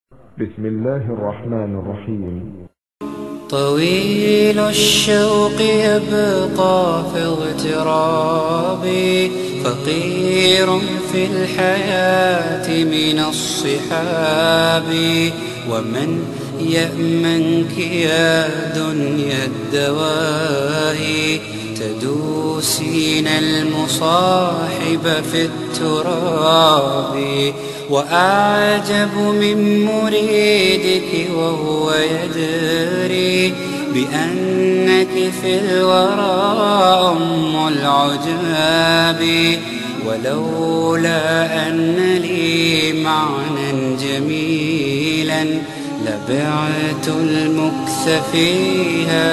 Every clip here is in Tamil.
بسم الله الرحمن الرحيم. طويل الشوق يبقى في اغترابي، فقير في الحياة من الصحاب، ومن يأمنك يا دنيا الدواهي، تدوسين المصاحب في التراب. وأعجب من مريدك وهو يدري بأنك في الورى أم العجاب، ولولا أن لي معنى جميلا لبعت المكث فيها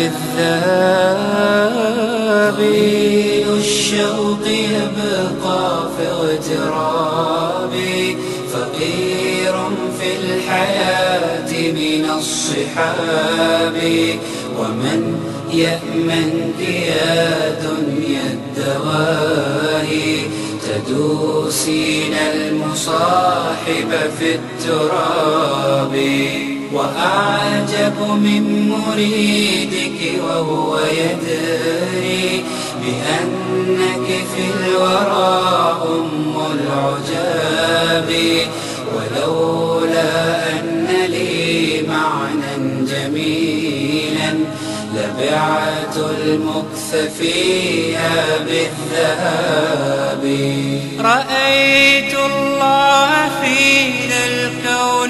بالذهب. الشوق يبقى في اغترابي، فقير في الحياة من الصحاب، ومن يأمنك يا دنيا الدواهي، تدوسين المصاحب في التراب. وأعجب من مريدك وهو يدري بأنك في الورى أم العجاب، ولولا أن لي معنى جميلا لبعت المكث فيها بالذهب. رأيت الله في ذا الكون.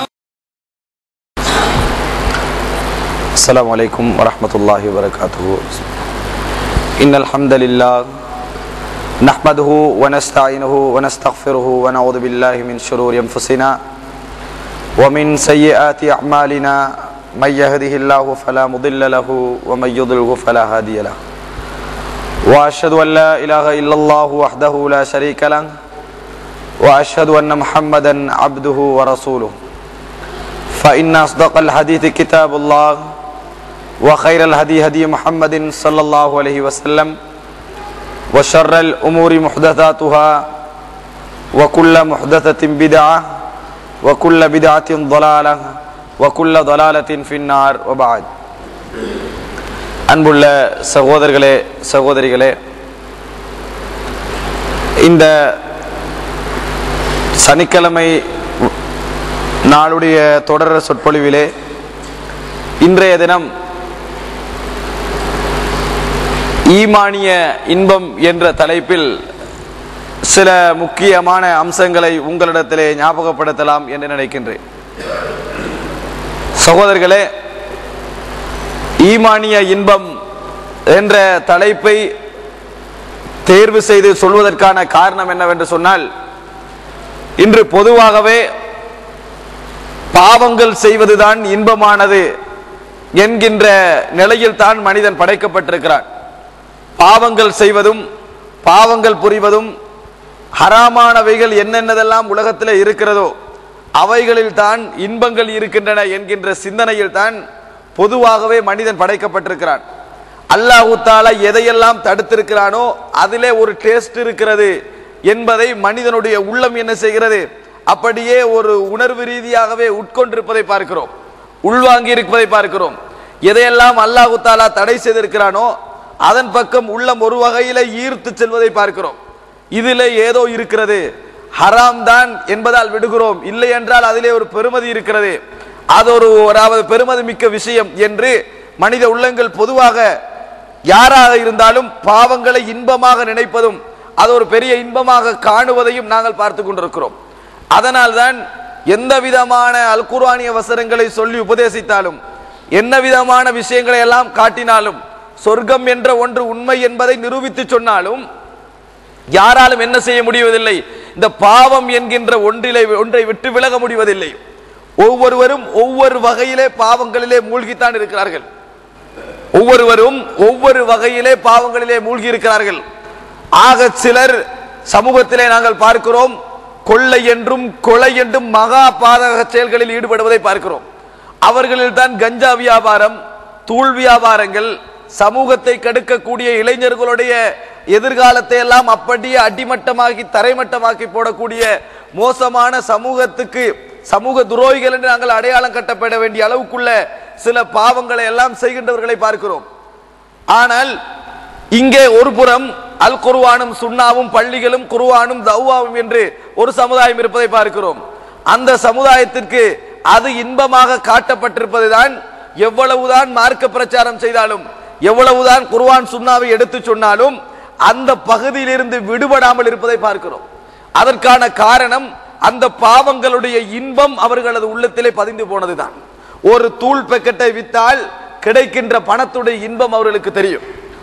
السلام عليكم ورحمة الله وبركاته. إن الحمد لله نحمده ونستعينه ونستغفره ونعوذ بالله من شرور أنفسنا ومن سيئات أعمالنا، من يهده الله فلا مضل له ومن يضلل فلا هادي له، وأشهد أن لا إله إلا الله وحده لا شريك له، وأشهد أن محمدا عبده ورسوله. فإن أصدق الحديث كتاب الله، وخير الهدي هدي محمد صلى الله عليه وسلم، وشر الأمور محدثاتها، وكل محدثة بدعة، وكل بدعة ضلالة، وكل ضلالة في النار. وبعد. அன்புள்ள சகோதரர்களே சகோதரிகளே, இந்த சனிக்கிழமை நாளுடைய தொடர் சொற்பொழிவிலே இன்றைய தினம் ஈமானிய இன்பம் என்ற தலைப்பில் சில முக்கியமான அம்சங்களை உங்களிடத்திலே ஞாபகப்படுத்தலாம் என்று நினைக்கின்றேன். சகோதரர்களே, ஈமானிய இன்பம் என்ற தலைப்பை தேர்வு செய்து சொல்வதற்கான காரணம் என்னவென்று சொன்னால், இன்று பொதுவாகவே பாவங்கள் செய்வதுதான் இன்பமானது என்கின்ற நிலையில் தான் மனிதன் படைக்கப்பட்டிருக்கிறான். பாவங்கள் செய்வதும் பாவங்கள் புரிவதும் ஹராமானவைகள் என்னென்னதெல்லாம் உலகத்தில் இருக்கிறதோ அவைகளில் தான் இன்பங்கள் இருக்கின்றன என்கின்ற சிந்தனையில் தான் பொதுவாகவே மனிதன் படைக்கப்பட்டிருக்கிறான். அல்லாஹ் தஆலா எதையெல்லாம் தடுத்திருக்கிறானோ அதிலே ஒரு டேஸ்ட் இருக்கிறது என்பதை மனிதனுடைய உள்ளம் என்ன செய்கிறது, அப்படியே ஒரு உணர்வு ரீதியாகவே உட்கொண்டிருப்பதை பார்க்கிறோம், உள்வாங்கி இருப்பதை பார்க்கிறோம். எதையெல்லாம் அல்லாஹ் தஆலா தடை செய்திருக்கிறானோ அதன் பக்கம் உள்ளம் ஒரு வகையில ஈர்த்து செல்வதை பார்க்கிறோம். இதிலே ஏதோ இருக்கிறது, ஹராம் தான் என்பதால் விடுகிறோம், இல்லை என்றால் அதிலே ஒரு பெருமதி இருக்கிறது, அது ஒரு பெருமதி மிக்க விஷயம் என்று மனித உள்ளங்கள் பொதுவாக யாராக இருந்தாலும் பாவங்களை இன்பமாக நினைப்பதும் அது ஒரு பெரிய இன்பமாக காணுவதையும் நாங்கள் பார்த்து கொண்டிருக்கிறோம். அதனால்தான் எந்த விதமான அல் குர்ஆனிய வசனங்களை சொல்லி உபதேசித்தாலும், என்ன விதமான விஷயங்களை எல்லாம் காட்டினாலும், சொர்க்கம் என்ற ஒன்று உண்மை என்பதை நிரூபித்து சொன்னாலும் யாராலும் என்ன செய்ய முடிவதில்லை, இந்த பாவம் என்கின்ற ஒன்றை விட்டு விலக முடிவதில்லை. ஒவ்வொருவரும் ஒவ்வொரு வகையிலே பாவங்களிலே மூழ்கித்தான் இருக்கிறார்கள். ஒவ்வொருவரும் ஒவ்வொரு வகையிலே பாவங்களிலே மூழ்கி இருக்கிறார்கள். ஆக சிலர் சமூகத்திலே நாங்கள் பார்க்கிறோம், கொள்ளை என்றும் கொலை என்றும் மகா பாதக செயல்களில் ஈடுபடுவதை பார்க்கிறோம். அவர்களில் தான் கஞ்சா வியாபாரம், தூள் வியாபாரங்கள், சமூகத்தை கெடுக்கக்கூடிய இளைஞர்களுடைய எதிர்காலத்தை எல்லாம் அப்படியே அடிமட்டமாக்கி தரைமட்டமாக்கி போடக்கூடிய மோசமான சமூகத்துக்கு சமூக துரோகிகள் என்று நாங்கள் அடையாளம் கட்டப்பட வேண்டிய அளவுக்குள்ள சில பாவங்களை எல்லாம் செய்கின்றவர்களை பார்க்கிறோம். ஆனால் இங்கே ஒரு புறம் அல் குர்ஆனும் சுன்னாவும் பள்ளிகளும் குர்ஆனும் தௌவாவும் என்று ஒரு சமுதாயம் இருப்பதை பார்க்கிறோம். அந்த சமுதாயத்திற்கு அது இன்பமாக காட்டப்பட்டிருப்பதுதான் எவ்வளவுதான் மார்க்க பிரச்சாரம் செய்தாலும், எவ்வளவுதான் குர்ஆன் சுன்னாவை எடுத்து சொன்னாலும் அந்த பகுதியிலிருந்து விடுபடாமல் இருப்பதை பார்க்கிறோம். அதற்கான காரணம் அந்த பாவங்களுடைய இன்பம் அவர்களது உள்ளத்திலே பதிந்து போனதுதான். ஒரு தூள் பெக்கெட்டை வித்தால் கிடைக்கின்ற பணத்துடைய இன்பம் அவர்களுக்கு தெரியும்.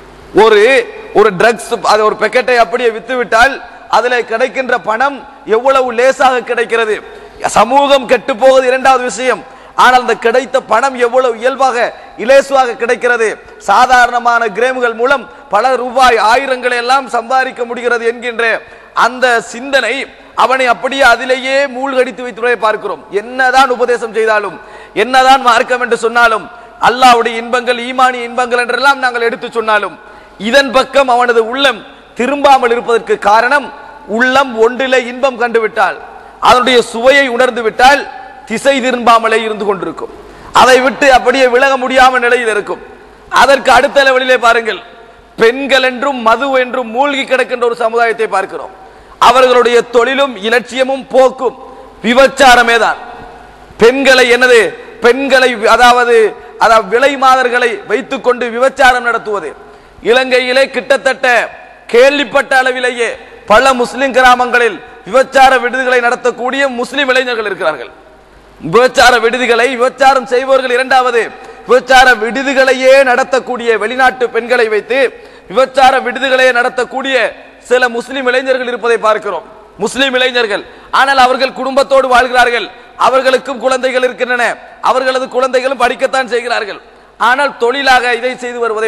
ஒரு ட்ரக்ஸ் ஒரு பெக்கெட்டை அப்படியே வித்து விட்டால் அதில் கிடைக்கின்ற பணம் எவ்வளவு லேசாக கிடைக்கிறது. சமூகம் கெட்டு போவது இரண்டாவது விஷயம். ஆனால் அந்த கிடைத்த பணம் எவ்வளவு இயல்பாக இலேசுவாக கிடைக்கிறது. சாதாரணமான கிரேம்கள் மூலம் பல ரூபாய் ஆயிரங்களை எல்லாம் சம்பாதிக்க முடிகிறது என்கின்ற அந்த சிந்தனை அவனை அப்படியே அதிலேயே மூழ்கடித்து வைத்துள்ளதை பார்க்கிறோம். என்னதான் உபதேசம் செய்தாலும், என்னதான் மார்க்கம் என்று சொன்னாலும், அல்லாஹ்வுடைய இன்பங்கள் ஈமானிய இன்பங்கள் என்றெல்லாம் நாங்கள் எடுத்து சொன்னாலும் இதன் பக்கம் அவனது உள்ளம் திரும்பாமல் இருப்பதற்கு காரணம், உள்ளம் ஒன்றிலே இன்பம் கண்டுவிட்டால், அதனுடைய சுவையை உணர்ந்து விட்டால் திசை திரும்பாமலே இருந்து கொண்டிருக்கும். அதை விட்டு அப்படியே விலக முடியாம நிலையில் இருக்கும். அதற்கு அடுத்த லெவலிலே பாருங்கள், பெண்கள் என்றும் மது என்றும் மூழ்கி கிடக்கின்ற ஒரு சமுதாயத்தை பார்க்கிறோம். அவர்களுடைய தொழிலும் இலட்சியமும் போக்கும் விபச்சாரமே தான். பெண்களை அதாவது விலை மாதர்களை வைத்துக் கொண்டு விபச்சாரம் நடத்துவது. இலங்கையிலே கிட்டத்தட்ட கேள்விப்பட்ட அளவிலேயே பல முஸ்லிம் கிராமங்களில் விபச்சார விடுதிகளை நடத்தக்கூடிய முஸ்லிம் இளைஞர்கள் இருக்கிறார்கள். விபச்சார விடுதிகளை விபச்சாரம் செய்பவர்கள் இரண்டாவது, விபச்சார விடுதிகளையே நடத்தக்கூடிய வெளிநாட்டு பெண்களை வைத்து விபச்சார விடுதிகளையே நடத்தக்கூடிய சில முஸ்லிம் இளைஞர்கள் இருப்பதை பார்க்கிறோம். முஸ்லிம் இளைஞர்கள், ஆனால் அவர்கள் குடும்பத்தோடு வாழ்கிறார்கள். அவர்களுக்கும் குழந்தைகள் இருக்கின்றன. அவர்களது குழந்தைகளும் படிக்கத்தான் செய்கிறார்கள். ஆனால் தொழிலாக இதை செய்து வருவதை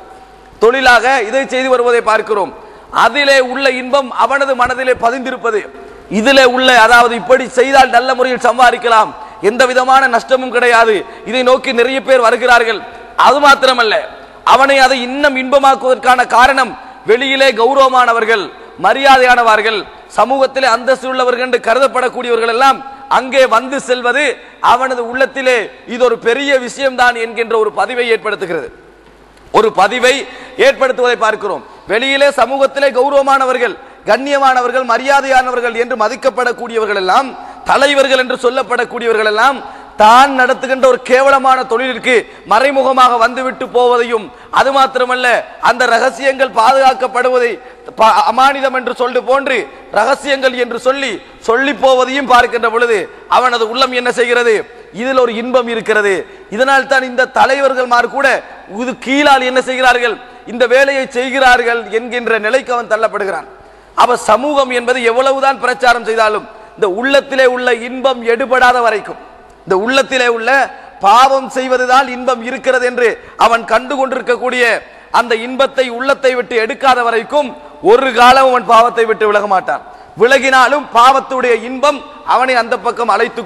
பார்க்கிறோம். அதிலே உள்ள இன்பம் அவனது மனதிலே பதிந்திருப்பது. இதிலே உள்ள அதாவது இப்படி செய்தால் நல்ல முறையில் சம்பாதிக்கலாம், எந்த விதமான நஷ்டமும் கிடையாது, இதை நோக்கி நிறைய பேர் வருகிறார்கள். அது மாத்திரமல்ல, அவனை அதை இன்னும் இன்பமாக்குவதற்கான காரணம், வெளியிலே கௌரவமானவர்கள், மரியாதையானவர்கள், சமூகத்திலே அந்தஸ்து உள்ளவர்கள் என்று கருதப்படக்கூடியவர்கள் எல்லாம் அங்கே வந்து செல்வது அவனது உள்ளத்திலே இது ஒரு பெரிய விஷயம்தான் என்கின்ற ஒரு பதிவை ஏற்படுத்துகிறது. ஒரு பதிவை ஏற்படுத்துவதை பார்க்கிறோம். வெளியிலே சமூகத்திலே கௌரவமானவர்கள், கண்ணியமானவர்கள், மரியாதையானவர்கள் என்று மதிக்கப்படக்கூடியவர்கள் எல்லாம், தலைவர்கள் என்று சொல்லப்படக்கூடியவர்கள் எல்லாம் தான் நடத்துகின்ற ஒரு கேவலமான தொழிலிற்கு மறைமுகமாக வந்துவிட்டு போவதையும், அது மாத்திரமல்ல அந்த ரகசியங்கள் பாதுகாக்கப்படுவதை அமானிதம் என்று சொல்லி போன்று ரகசியங்கள் என்று சொல்லி போவதையும் பார்க்கின்ற பொழுது அவனது உள்ளம் என்ன செய்கிறது? இதில் ஒரு இன்பம் இருக்கிறது. இதனால் தான் இந்த தலைவர்கள் கூட இது கீழால் என்ன செய்கிறார்கள்? இந்த வேலையை செய்கிறார்கள் என்கின்ற நிலைக்கு அவன் தள்ளப்படுகிறான். அவ சமூகம் என்பது எவ்வளவுதான் பிரச்சாரம் செய்தாலும் இந்த உள்ளத்திலே உள்ள இன்பம் எடுபடாத வரைக்கும், இந்த உள்ளத்திலே உள்ள பாவம் செய்வதுதான் இன்பம் இருக்கிறது என்று அவன் கண்டு கொண்டிருக்கக்கூடிய அந்த இன்பத்தை உள்ளத்தை விட்டு எடுக்காத வரைக்கும் ஒரு காலம் அவன் பாவத்தை விட்டு விலக மாட்டான். விலகினாலும் பாவத்துடைய இன்பம் அவனை அந்த பக்கம் அழைத்துக்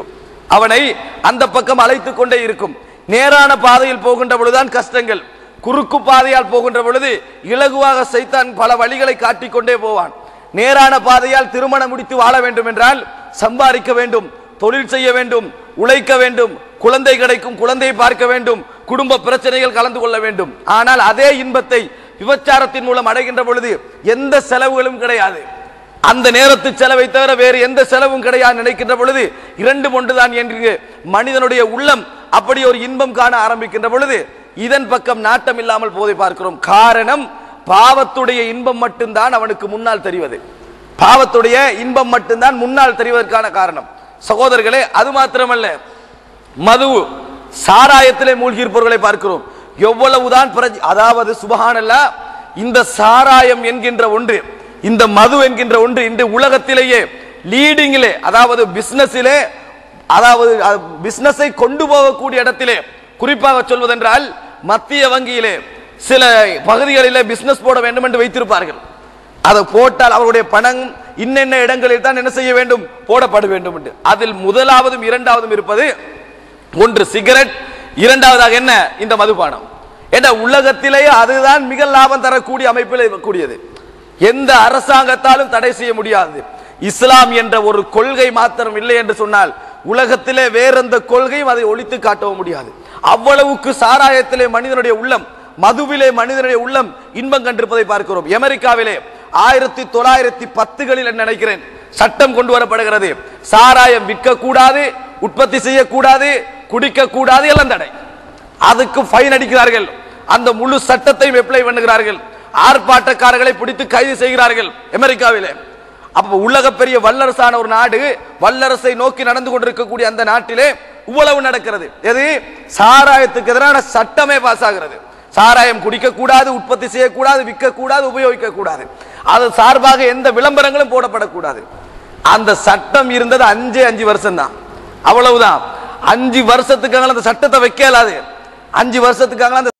கொண்டே இருக்கும். நேரான பாதையில் போகின்ற பொழுதுதான் கஷ்டங்கள், குறுக்கு பாதையால் போகின்ற பொழுது இலகுவாக சைத்தான் பல வழிகளை காட்டிக்கொண்டே போவான். நேரான பாதையால் திருமணம் முடித்து வாழ வேண்டும் என்றால் சம்பாதிக்க வேண்டும், தொழில் செய்ய வேண்டும், உழைக்க வேண்டும், குழந்தை கிடைக்கும், குழந்தையை பார்க்க வேண்டும், குடும்ப பிரச்சனைகள் கலந்து கொள்ள வேண்டும். ஆனால் அதே இன்பத்தை விபச்சாரத்தின் மூலம் அடைகின்ற பொழுது எந்த செலவுகளும் கிடையாது. அந்த நேரத்து செலவை தவிர வேறு எந்த செலவும் கிடையாது நினைக்கின்ற பொழுது இரண்டும் ஒன்றுதான் என்று மனிதனுடைய உள்ளம் அப்படி ஒரு இன்பம் காண ஆரம்பிக்கின்ற பொழுது இதன் பக்கம் நாட்டம் இல்லாமல் போதை பார்க்கிறோம். காரணம், பாவத்துடைய இன்பம் மட்டும்தான் அவனுக்கு முன்னால் தெரிவது. பாவத்துடைய இன்பம் மட்டும்தான் முன்னால் தெரிவதற்கான காரணம். சகோதரர்களே, அது மாத்திரமல்ல, மது சாராயத்திலே மூழ்கி இருப்பவர்களை பார்க்கிறோம். எவ்வளவுதான் அதாவது சுபஹானல்லாஹ், இந்த சாராயம் என்கின்ற ஒன்று, இந்த மது என்கின்ற ஒன்று இன்று உலகத்திலேயே லீடிங்கிலே, அதாவது பிசினஸிலே, அதாவது பிசினஸை கொண்டு போகக்கூடிய இடத்திலே, குறிப்பாக சொல்வதென்றால் மத்திய வங்கியிலே சில பகுதிகளிலே பிசினஸ் போட வேண்டும் என்று வைத்திருப்பார்கள். அதை போட்டால் அவருடைய பணம் இன்னென்ன இடங்களில் தான் என்ன செய்ய வேண்டும்? போடப்பட வேண்டும் என்று. அதில் முதலாவதும் இரண்டாவதும் இருப்பது ஒன்று சிகரெட், இரண்டாவதாக என்ன? இந்த மதுபானம். என்ற உலகத்திலேயே அதுதான் மிக லாபம் தரக்கூடிய அமைப்பில் இருக்கக்கூடியது. எந்த அரசாங்கத்தாலும் தடை செய்ய முடியாது, இஸ்லாம் என்ற ஒரு கொள்கை மாத்திரம் இல்லை என்று சொன்னால் உலகத்திலே வேறெந்த கொள்கையும் அதை ஒழித்து காட்டவும் முடியாது. அவ்வளவுக்கு சாராயத்திலே மனிதனுடைய உள்ளம், மதுவிலே மனிதனுடைய உள்ளம் இன்பம் கண்டிருப்பதை பார்க்கிறோம். அமெரிக்காவிலே 1910களில் நினைக்கிறேன் சட்டம் கொண்டு வரப்படுகிறது. சாராயம் விற்க கூடாது, உற்பத்தி செய்யக்கூடாது, குடிக்க கூடாது, எல்லாம் தடை. அதுக்கு ஃபைன் அடிக்கிறார்கள். அந்த முழு சட்டத்தையும் அப்ளை பண்ணுகிறார்கள். ஆர்ப்பாட்டக்காரர்களை பிடித்து கைது செய்கிறார்கள் அமெரிக்காவிலே. அப்ப உலக பெரிய வல்லரசான ஒரு நாடு, வல்லரசை நோக்கி நடந்து கொண்டிருக்கக்கூடிய அந்த நாட்டிலே இவ்வளவு நடக்கிறது. எது? சாராயத்துக்கு எதிரான சட்டமே பாஸ் ஆகிறது. சாராயம் குடிக்க கூடாது, உற்பத்தி செய்யக்கூடாது, விற்க கூடாது, உபயோகிக்க கூடாது. அது சார்பாக எந்த விளம்பரங்களும் போடப்படக்கூடாது. அந்த சட்டம் இருந்தது 5 வருஷம் தான், அவ்வளவுதான். 5 வருஷத்துக்காக அந்த சட்டத்தை வைக்கலாது. 5 வருஷத்துக்காக